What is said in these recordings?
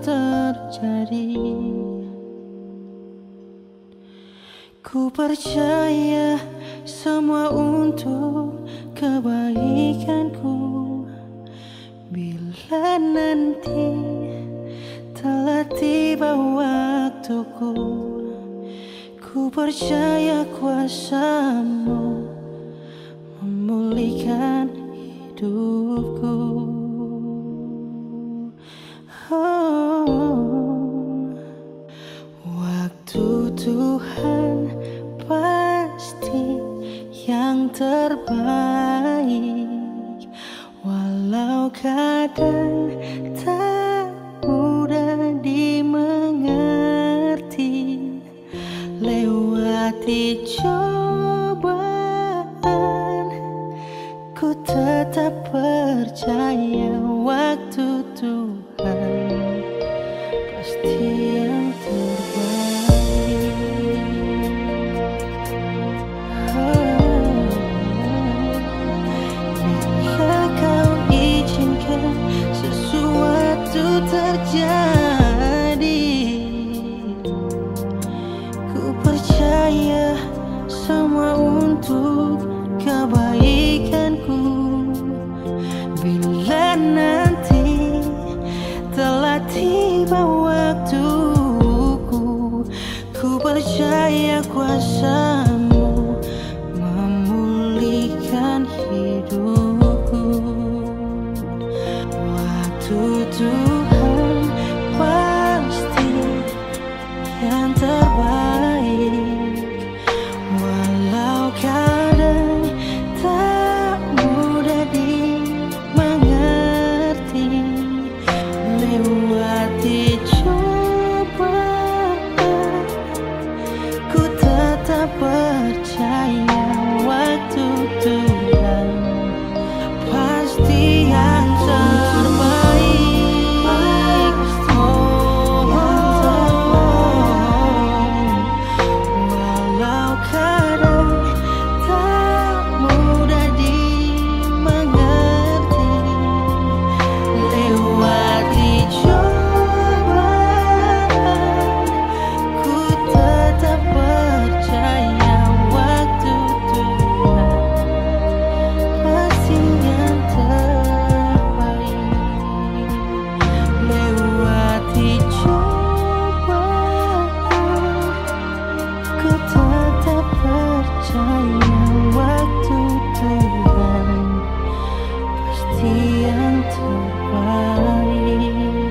terjadi. Ku percaya semua untuk kebaikanku. Bila nanti telah tiba waktuku, ku percaya kuasamu memulihkan hidupku. Waktu Tuhan pasti yang terbaik, walau kadang tak mudah dimengerti. Lewati cobaan, ku tetap percaya waktu Tuhan pasti yang terbaik. Bila kau izinkan sesuatu terjadi, ku percaya semua untuk kebaikanku. Bila nanti telah tiba waktuku, ku percaya kuasamu memulihkan hidupku. Waktu Tuhan pasti yang terbaik, walau kadang tak mudah dimengerti. Lewati cobaan, ku tetap percaya waktu Tuhan pasti yang terbaik. Walau kadang tak mudah dimengerti. Lewati cobaan, ku tetap percaya waktu Tuhan pasti yang terbaik. Lewati cobaan, ku tetap percaya waktu Tuhan pasti yang terbaik.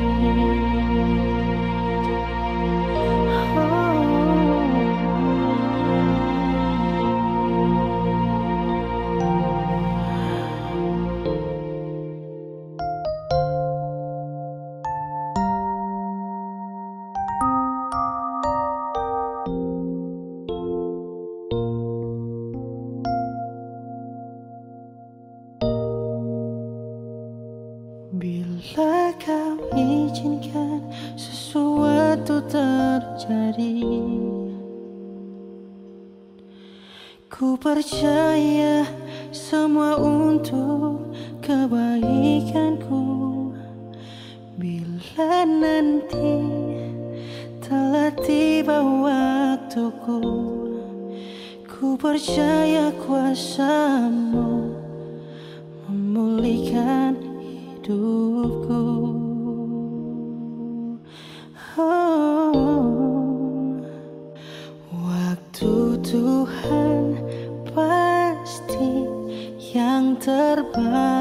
Bila kau izinkan sesuatu terjadi, ku percaya semua untuk kebaikanku. Bila nanti telah tiba waktuku, ku percaya kuasamu memulihkan hidupku. Waktu Tuhan pasti yang terbaik,